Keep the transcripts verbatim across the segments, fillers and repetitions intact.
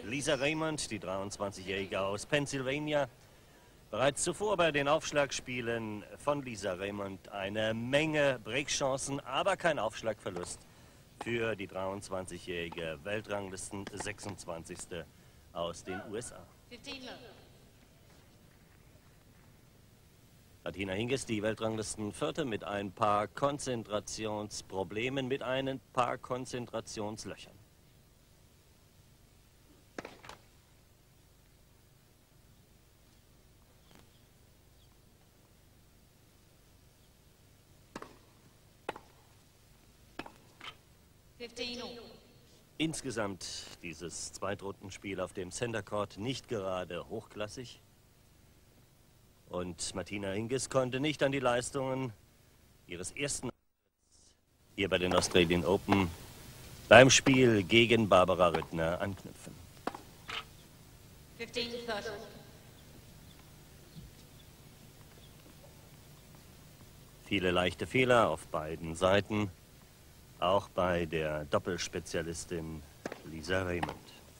Lisa Raymond, die dreiundzwanzigjährige aus Pennsylvania. Bereits zuvor bei den Aufschlagspielen von Lisa Raymond eine Menge Breakchancen, aber kein Aufschlagverlust für die dreiundzwanzigjährige Weltranglisten sechsundzwanzigste aus den U S A. Martina Hingis, die Weltranglistenvierte, mit ein paar Konzentrationsproblemen, mit ein paar Konzentrationslöchern. Insgesamt dieses Zweitrundenspiel auf dem Center Court nicht gerade hochklassig. Und Martina Hingis konnte nicht an die Leistungen ihres ersten hier bei den Australian Open beim Spiel gegen Barbara Rüttner anknüpfen. Viele leichte Fehler auf beiden Seiten, auch bei der Doppelspezialistin Lisa Raymond.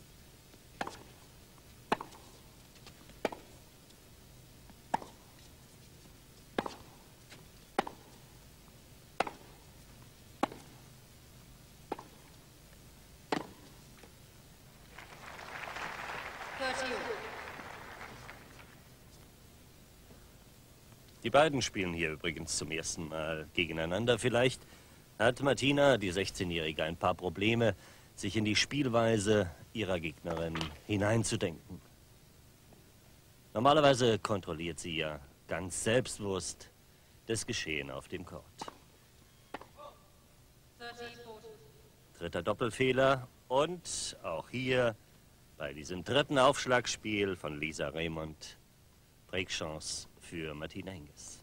Die beiden spielen hier übrigens zum ersten Mal gegeneinander. Vielleicht hat Martina, die sechzehnjährige, ein paar Probleme, sich in die Spielweise ihrer Gegnerin hineinzudenken. Normalerweise kontrolliert sie ja ganz selbstbewusst das Geschehen auf dem Court. Dritter Doppelfehler und auch hier bei diesem dritten Aufschlagspiel von Lisa Raymond Breakchance für Martina Hingis.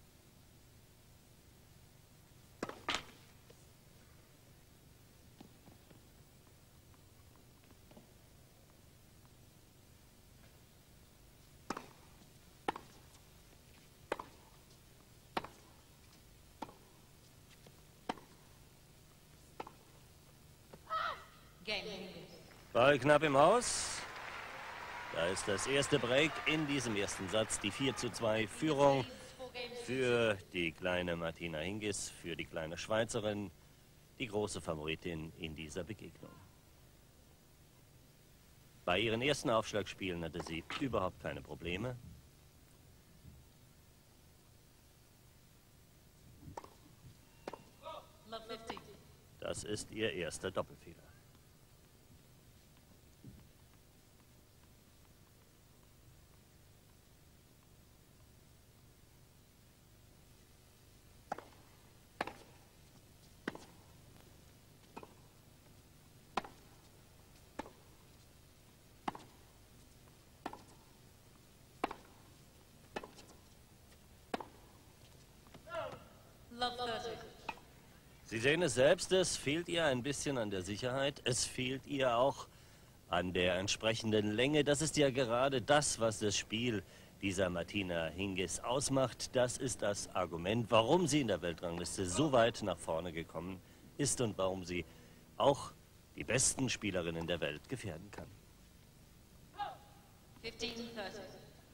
Ball knapp im Haus. Da ist das erste Break in diesem ersten Satz, die vier zu zwei Führung für die kleine Martina Hingis, für die kleine Schweizerin, die große Favoritin in dieser Begegnung. Bei ihren ersten Aufschlagspielen hatte sie überhaupt keine Probleme. Das ist ihr erster Doppelfehler. Sie sehen es selbst, es fehlt ihr ein bisschen an der Sicherheit. Es fehlt ihr auch an der entsprechenden Länge. Das ist ja gerade das, was das Spiel dieser Martina Hingis ausmacht. Das ist das Argument, warum sie in der Weltrangliste so weit nach vorne gekommen ist und warum sie auch die besten Spielerinnen der Welt gefährden kann. fünfzehn dreißig.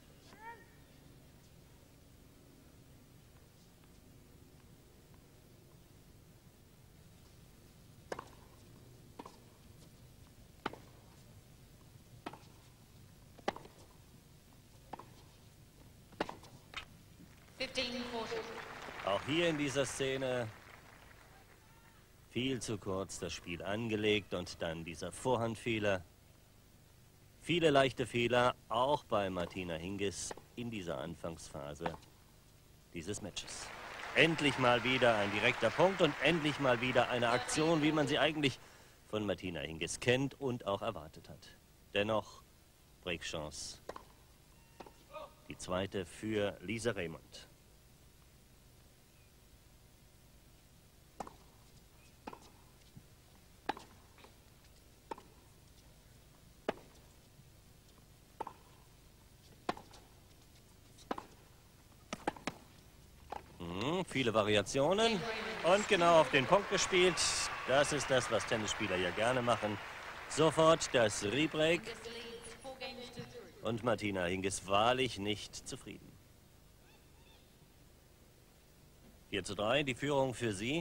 Auch hier in dieser Szene viel zu kurz das Spiel angelegt und dann dieser Vorhandfehler. Viele leichte Fehler, auch bei Martina Hingis in dieser Anfangsphase dieses Matches. Endlich mal wieder ein direkter Punkt und endlich mal wieder eine Aktion, wie man sie eigentlich von Martina Hingis kennt und auch erwartet hat. Dennoch Breakchance. Die zweite für Lisa Raymond. Hm, viele Variationen und genau auf den Punkt gespielt. Das ist das, was Tennisspieler ja gerne machen. Sofort das Rebreak. Und Martina Hingis wahrlich nicht zufrieden. vier zu drei, die Führung für sie.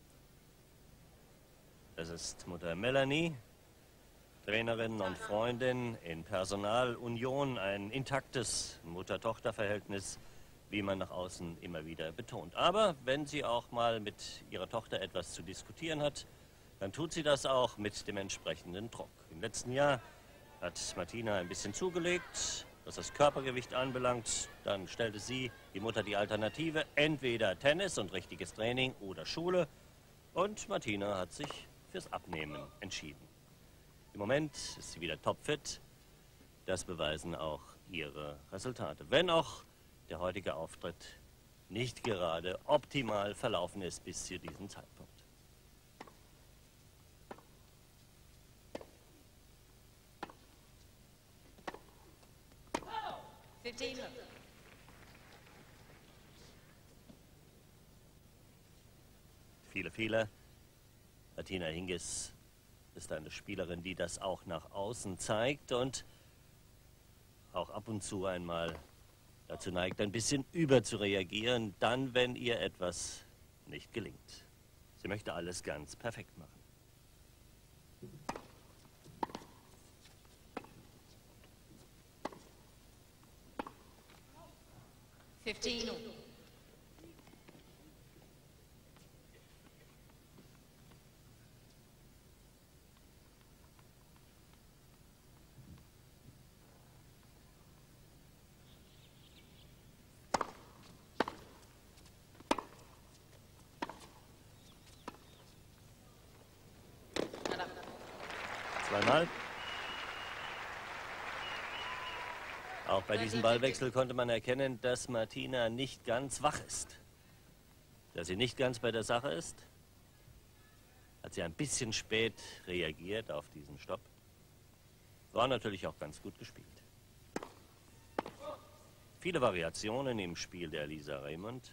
Das ist Mutter Melanie, Trainerin und Freundin in Personalunion, ein intaktes Mutter-Tochter-Verhältnis, wie man nach außen immer wieder betont. Aber wenn sie auch mal mit ihrer Tochter etwas zu diskutieren hat, dann tut sie das auch mit dem entsprechenden Druck. Im letzten Jahr hat Martina ein bisschen zugelegt, was das Körpergewicht anbelangt. Dann stellte sie, die Mutter, die Alternative, entweder Tennis und richtiges Training oder Schule. Und Martina hat sich fürs Abnehmen entschieden. Im Moment ist sie wieder topfit. Das beweisen auch ihre Resultate. Wenn auch der heutige Auftritt nicht gerade optimal verlaufen ist bis zu diesem Zeitpunkt. Viele Fehler. Martina Hingis ist eine Spielerin, die das auch nach außen zeigt und auch ab und zu einmal dazu neigt, ein bisschen überzureagieren, dann, wenn ihr etwas nicht gelingt. Sie möchte alles ganz perfekt machen. fifteen. Zweimal. Auch bei diesem Ballwechsel konnte man erkennen, dass Martina nicht ganz wach ist. Dass sie nicht ganz bei der Sache ist. Hat sie ein bisschen spät reagiert auf diesen Stopp. War natürlich auch ganz gut gespielt. Viele Variationen im Spiel der Lisa Raymond.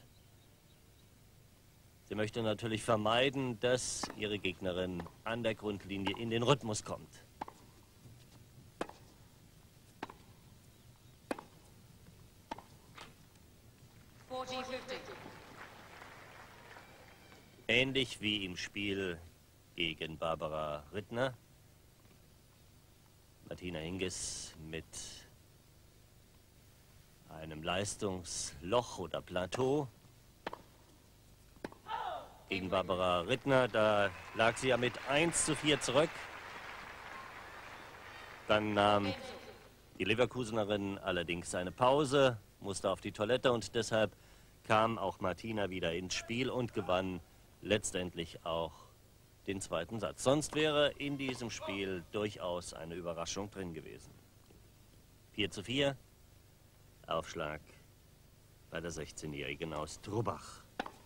Sie möchte natürlich vermeiden, dass ihre Gegnerin an der Grundlinie in den Rhythmus kommt. Ähnlich wie im Spiel gegen Barbara Rittner. Martina Hingis mit einem Leistungsloch oder Plateau. Gegen Barbara Rittner, da lag sie ja mit eins zu vier zurück. Dann nahm die Leverkusenerin allerdings eine Pause, musste auf die Toilette und deshalb kam auch Martina wieder ins Spiel und gewann letztendlich auch den zweiten Satz. Sonst wäre in diesem Spiel durchaus eine Überraschung drin gewesen. vier zu vier, Aufschlag bei der sechzehnjährigen aus Trubach.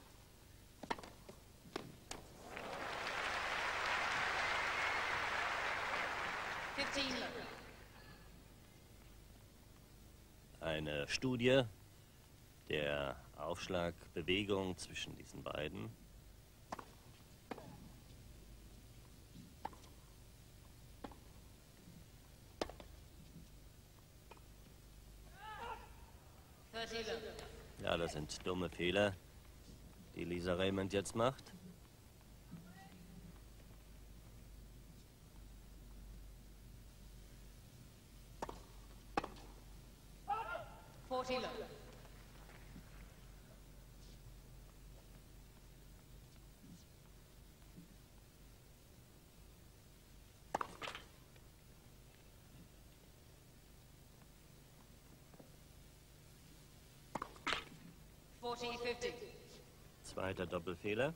Eine Studie der Aufschlagbewegung zwischen diesen beiden. Ja, das sind dumme Fehler, die Lisa Raymond jetzt macht. Zweiter Doppelfehler.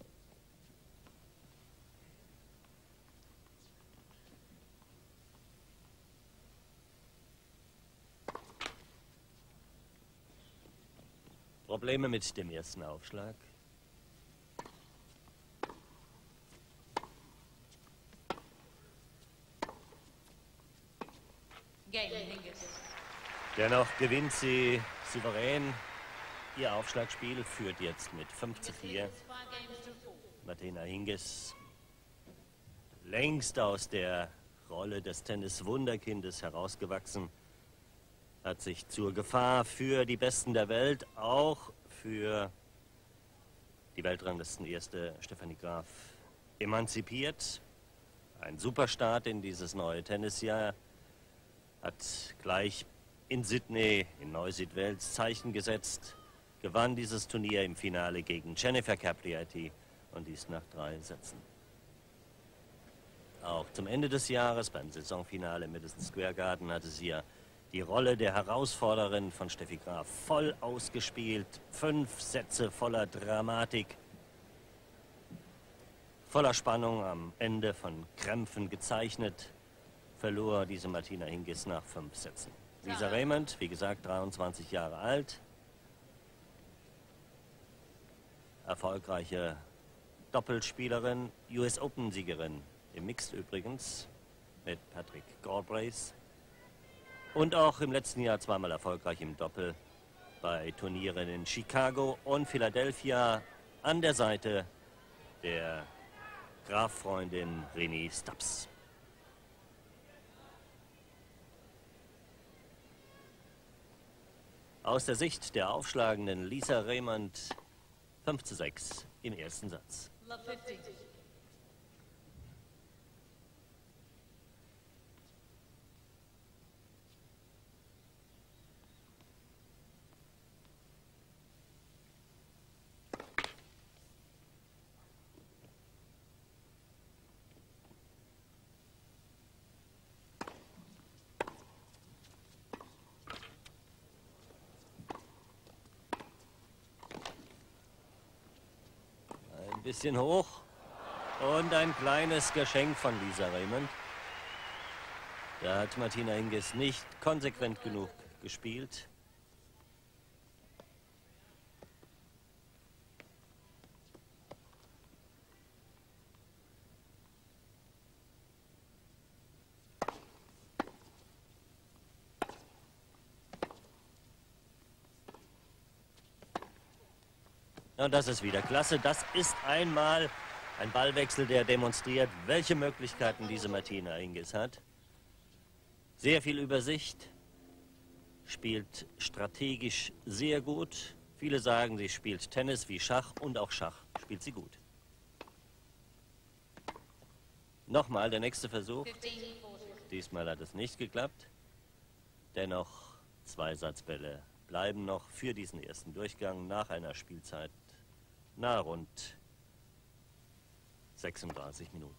Probleme mit dem ersten Aufschlag. Dennoch gewinnt sie souverän. Ihr Aufschlagspiel führt jetzt mit fünf zu vier. Martina Hingis längst aus der Rolle des Tennis-Wunderkindes herausgewachsen, hat sich zur Gefahr für die Besten der Welt, auch für die Weltranglistenerste Stefanie Graf, emanzipiert. Ein Superstart in dieses neue Tennisjahr, hat gleich in Sydney, in Neusiedl-Wels Zeichen gesetzt, gewann dieses Turnier im Finale gegen Jennifer Capriati und dies nach drei Sätzen. Auch zum Ende des Jahres beim Saisonfinale im Madison Square Garden hatte sie ja die Rolle der Herausforderin von Steffi Graf voll ausgespielt. Fünf Sätze voller Dramatik, voller Spannung, am Ende von Krämpfen gezeichnet, verlor diese Martina Hingis nach fünf Sätzen. Lisa Raymond, wie gesagt, dreiundzwanzig Jahre alt, erfolgreiche Doppelspielerin, U S Open-Siegerin im Mixed übrigens mit Patrick Galbraith und auch im letzten Jahr zweimal erfolgreich im Doppel bei Turnieren in Chicago und Philadelphia an der Seite der Graf-Freundin Renée Stubbs. Aus der Sicht der aufschlagenden Lisa Raymond fünf zu sechs im ersten Satz. Ein bisschen hoch und ein kleines Geschenk von Lisa Raymond. Da hat Martina Hingis nicht konsequent genug gespielt. Und das ist wieder klasse. Das ist einmal ein Ballwechsel, der demonstriert, welche Möglichkeiten diese Martina Hingis hat. Sehr viel Übersicht, spielt strategisch sehr gut. Viele sagen, sie spielt Tennis wie Schach und auch Schach spielt sie gut. Nochmal der nächste Versuch. Diesmal hat es nicht geklappt. Dennoch zwei Satzbälle bleiben noch für diesen ersten Durchgang nach einer Spielzeit na rund sechsunddreißig Minuten.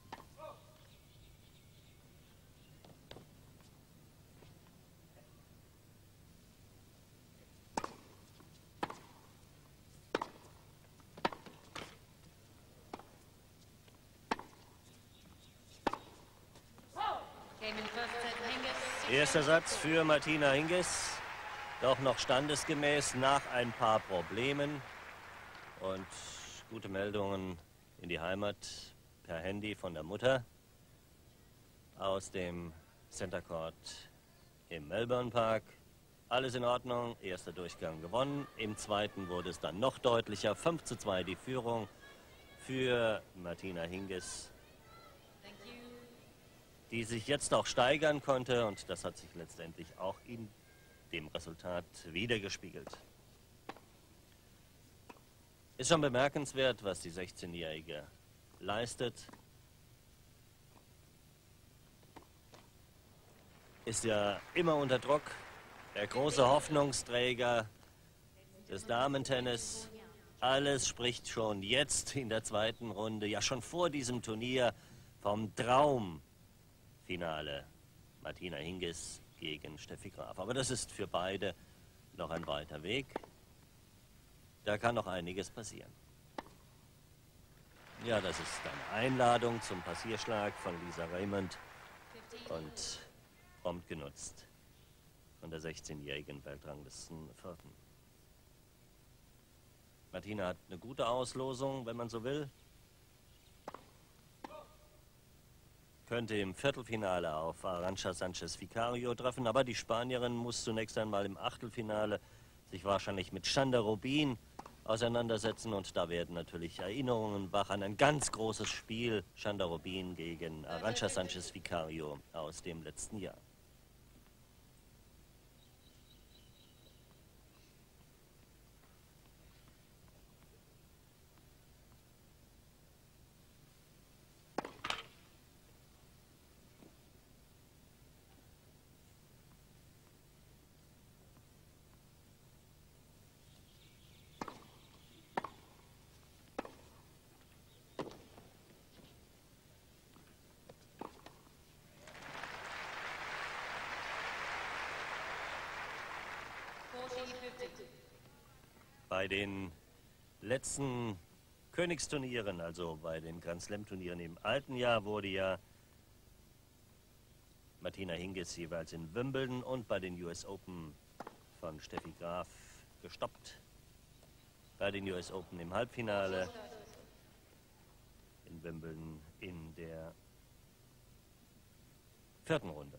Erster Satz für Martina Hingis, doch noch standesgemäß nach ein paar Problemen. Und gute Meldungen in die Heimat per Handy von der Mutter aus dem Center Court im Melbourne Park. Alles in Ordnung, erster Durchgang gewonnen. Im zweiten wurde es dann noch deutlicher, fünf zu zwei die Führung für Martina Hingis, die sich jetzt auch steigern konnte, und das hat sich letztendlich auch in dem Resultat wiedergespiegelt. Ist schon bemerkenswert, was die sechzehnjährige leistet. Ist ja immer unter Druck, der große Hoffnungsträger des Damentennis. Alles spricht schon jetzt in der zweiten Runde, ja schon vor diesem Turnier, vom Traumfinale Martina Hingis gegen Steffi Graf. Aber das ist für beide noch ein weiter Weg. Da kann noch einiges passieren. Ja, das ist eine Einladung zum Passierschlag von Lisa Raymond und prompt genutzt von der sechzehnjährigen Weltranglistenvierten. Martina hat eine gute Auslosung, wenn man so will. Könnte im Viertelfinale auf Arantxa Sanchez Vicario treffen, aber die Spanierin muss zunächst einmal im Achtelfinale sich wahrscheinlich mit Chanda Rubin auseinandersetzen. Und da werden natürlich Erinnerungen wach an ein ganz großes Spiel. Chanda Rubin gegen Arantxa Sanchez Vicario aus dem letzten Jahr. Bei den letzten Königsturnieren, also bei den Grand Slam Turnieren im alten Jahr, wurde ja Martina Hingis jeweils in Wimbledon und bei den U S Open von Steffi Graf gestoppt. Bei den U S Open im Halbfinale, in Wimbledon in der vierten Runde.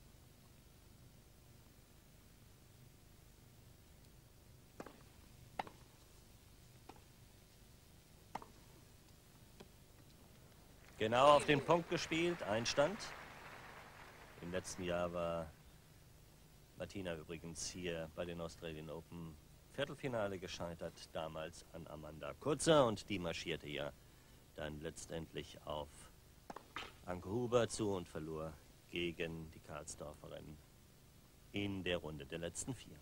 Genau auf den Punkt gespielt, Einstand. Im letzten Jahr war Martina übrigens hier bei den Australian Open Viertelfinale gescheitert, damals an Amanda Kurzer, und die marschierte ja dann letztendlich auf Anke Huber zu und verlor gegen die Karlsdorferin in der Runde der letzten vier.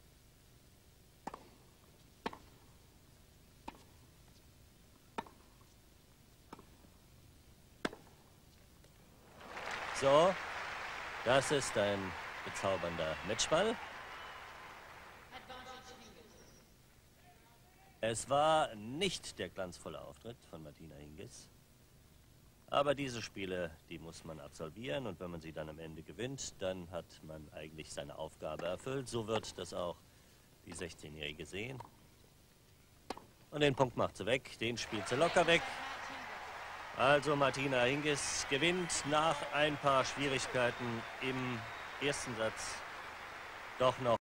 So, das ist ein bezaubernder Matchball. Es war nicht der glanzvolle Auftritt von Martina Hingis. Aber diese Spiele, die muss man absolvieren, und wenn man sie dann am Ende gewinnt, dann hat man eigentlich seine Aufgabe erfüllt. So wird das auch die sechzehnjährige sehen. Und den Punkt macht sie weg, den spielt sie locker weg. Also Martina Hingis gewinnt nach ein paar Schwierigkeiten im ersten Satz doch noch.